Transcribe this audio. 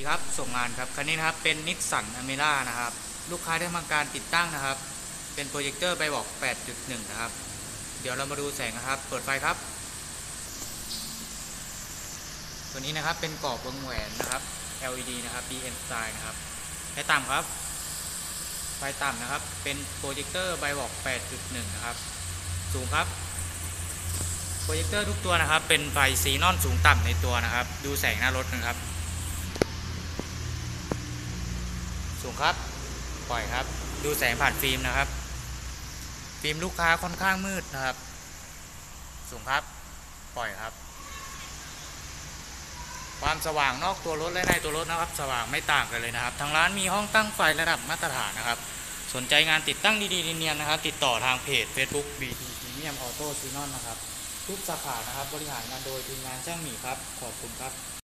ดีครับส่งงานครับคันนี้นะครับเป็นนิสสันอเมร่านะครับลูกค้าได้ทำการติดตั้งนะครับเป็นโปรเจคเตอร์ไปบอก 8.1 นะครับเดี๋ยวเรามาดูแสงนะครับเปิดไฟครับตัวนี้นะครับเป็นกรอบวงแหวนนะครับ LED นะครับ BM Style นะครับไฟต่ำครับไฟต่ำนะครับเป็นโปรเจคเตอร์ไปบอก 8.1 นะครับสูงครับโปรเจคเตอร์ทุกตัวนะครับเป็นไฟซีนอนสูงต่ำในตัวนะครับดูแสงหน้ารถนะครับสูงครับปล่อยครับดูแสงผ่านฟิล์มนะครับฟิล์มลูกค้าค่อนข้างมืดนะครับสูงครับปล่อยครับความสว่างนอกตัวรถและในตัวรถนะครับสว่างไม่ต่างกันเลยนะครับทางร้านมีห้องตั้งไฟระดับมาตรฐานนะครับสนใจงานติดตั้งดีๆเนียนๆนะครับติดต่อทางเพจ Facebook BT Premium Auto Sinon นะครับทุกสาขานะครับบริหารงานโดยทีมงานช่างหมีครับขอบคุณครับ